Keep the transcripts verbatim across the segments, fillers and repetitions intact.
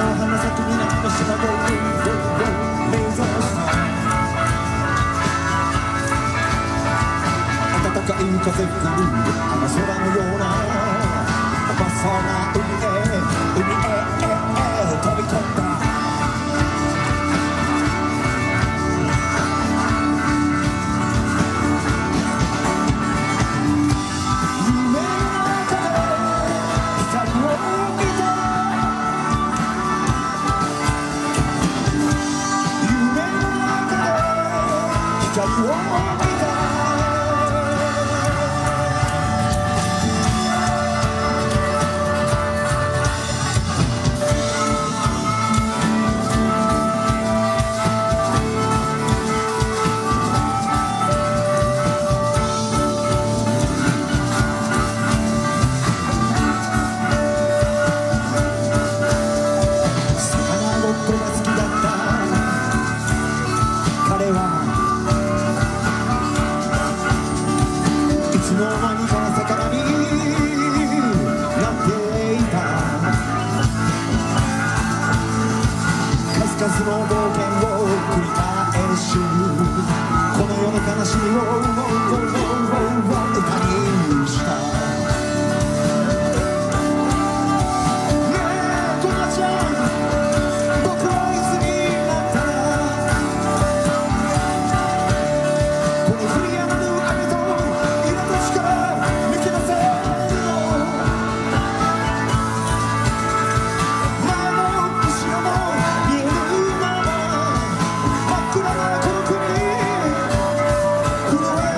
花咲く南の島ゴーゴーゴーゴー目指す暖かい風吹くあの空のような真っ青な海へ海へ飛び込んだ数々の冒険を繰り返しこの世の悲しみを歌にした「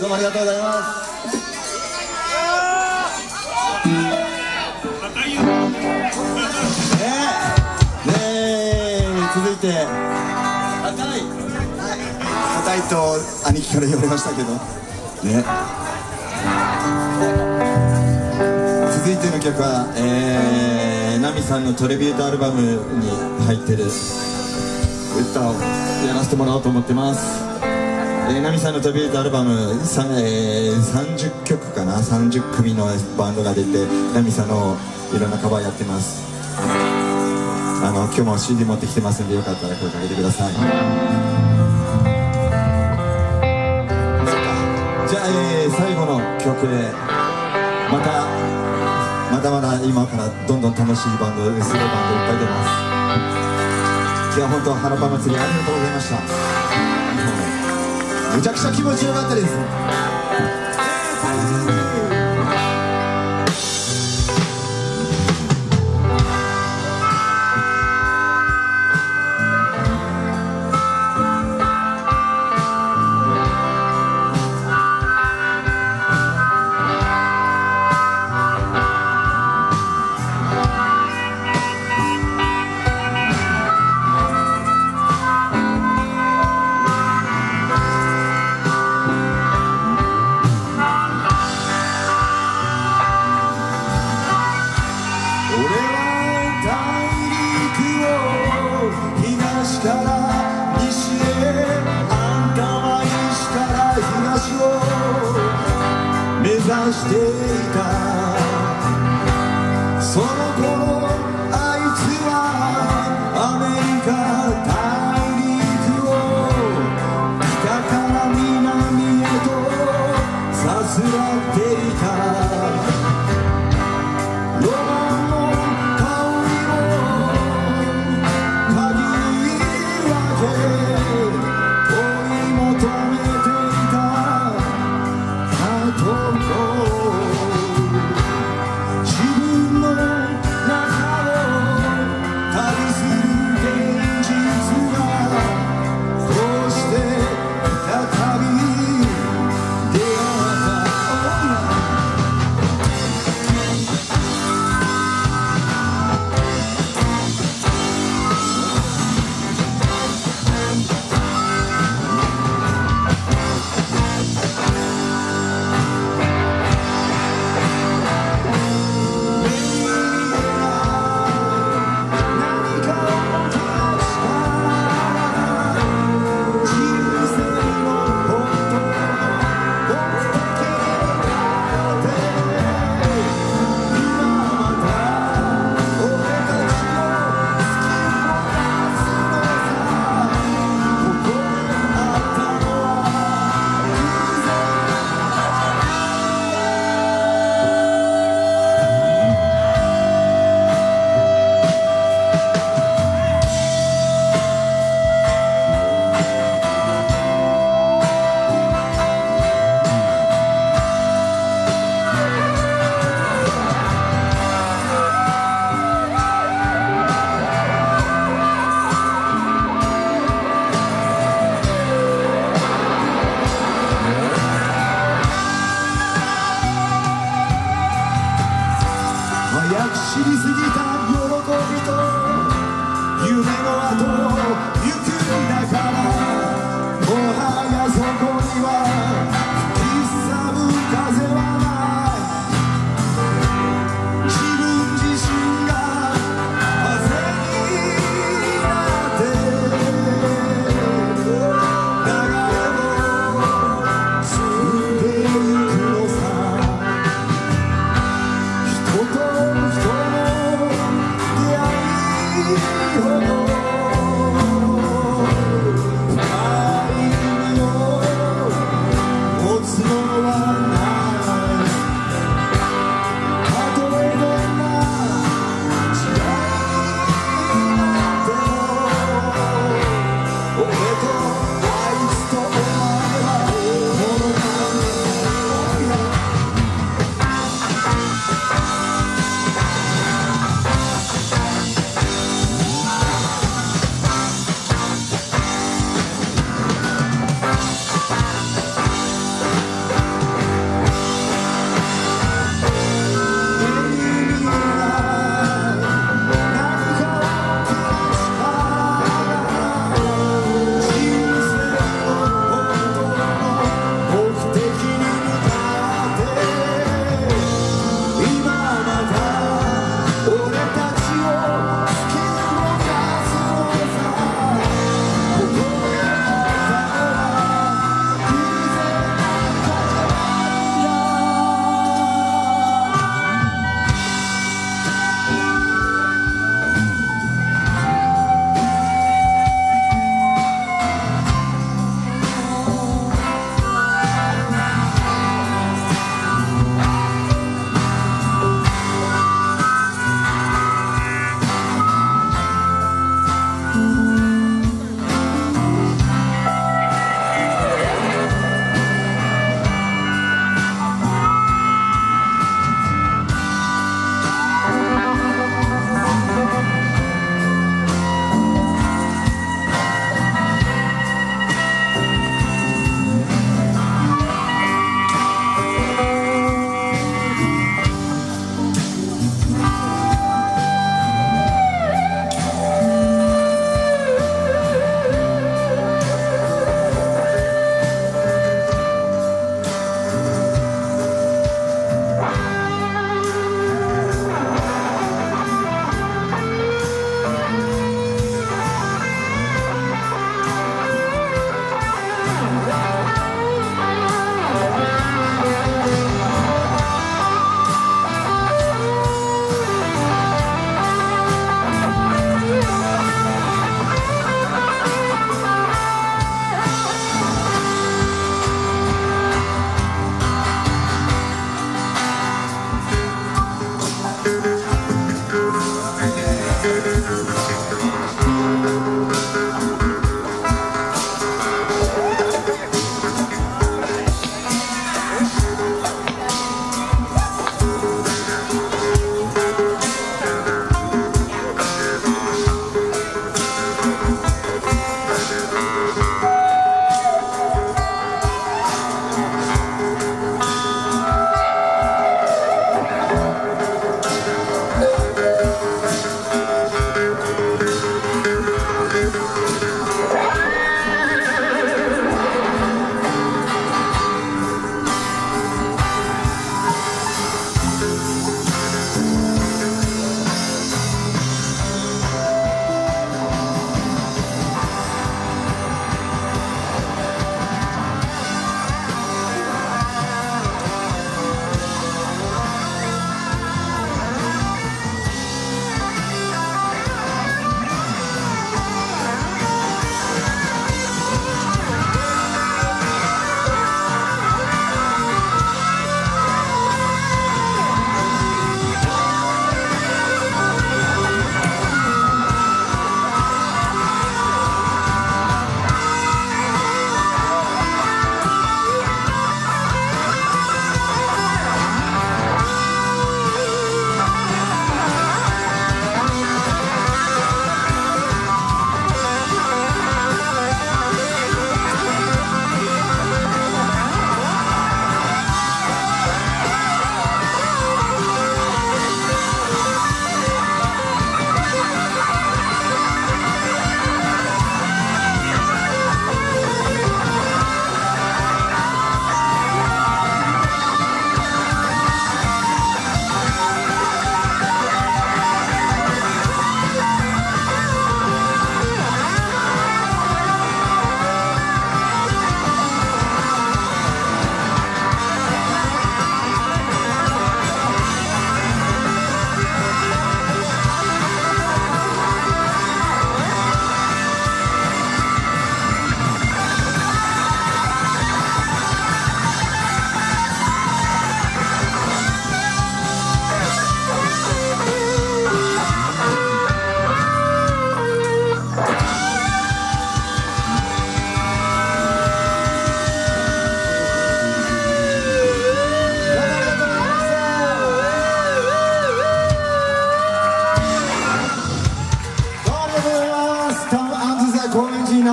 どうもありがとうございます。ねえ、続いて硬い硬いと兄貴から言われましたけどね。続いての曲は、えー、ナミさんのトリビュートアルバムに入ってる歌をやらせてもらおうと思ってます。えー、ナミさんのトリビュートアルバム、さ、えー、さんじゅっきょくかな、さんじゅっくみのバンドが出て、ナミさんのいろんなカバーやってます。あの今日も シーディー 持ってきてますんで、よかったら声かけてください。じゃあ、えー、最後の曲でまたまだまだ今からどんどん楽しいバンド、すごいバンドいっぱい出ます。今日は本当花パン祭りありがとうございました。めちゃくちゃ気持ちよかったです。していたその頃、あいつはアメリカ大陸を北から南へとさすらっていた。ロマンの香りを嗅ぎ分け追い求めていたと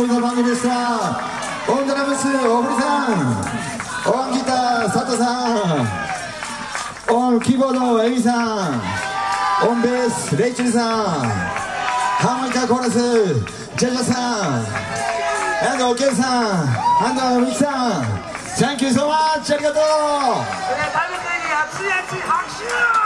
森の番組でした。オンドラムス大堀さん、オンギター佐藤さん、オンキーボードエミさん、オンベースレイチェルさん、ハーモニカコーラスジャジャさん、アンドオケイさん、アンドミキさん、サンキューソーマッチ、ありがとう。 それ食べてに熱い熱い拍手。